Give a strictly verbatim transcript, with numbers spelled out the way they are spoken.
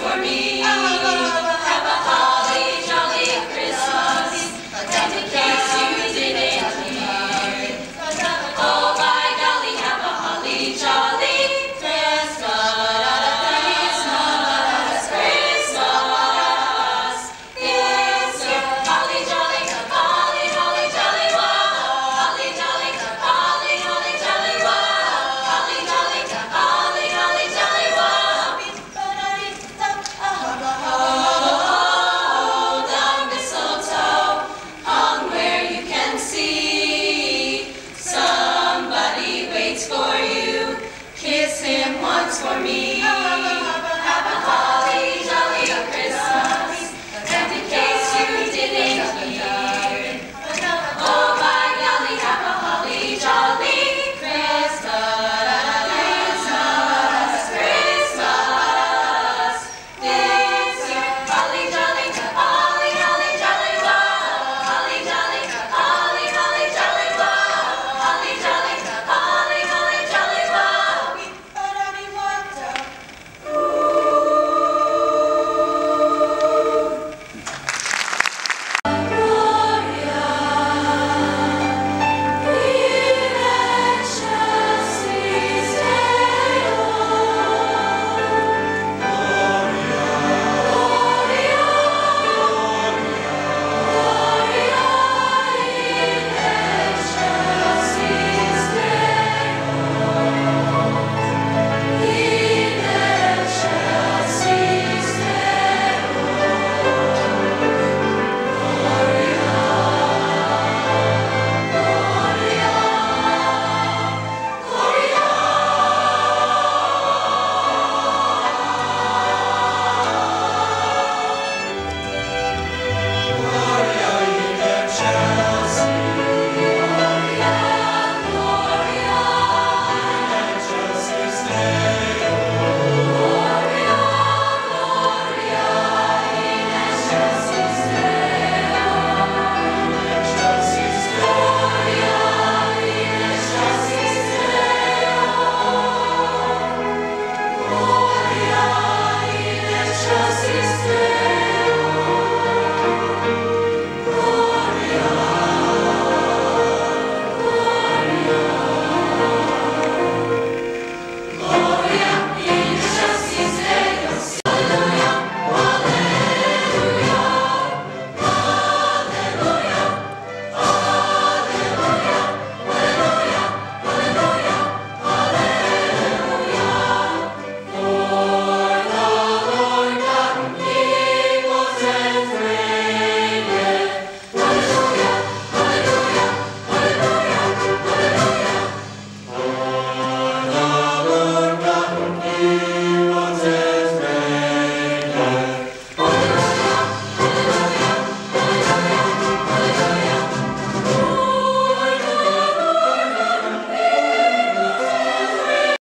for me. Have a holly jolly Christmas, and in case you didn't hear, oh by golly, have a holly jolly Christmas, Christmas, Christmas is here. Holly jolly, holly, holly jolly, wow, holly jolly, holly, holly jolly, wow, holly jolly, holly, holly jolly, wow. Oh, the mistletoe hung where you can see. Somebody waits for you. Kiss him once for me.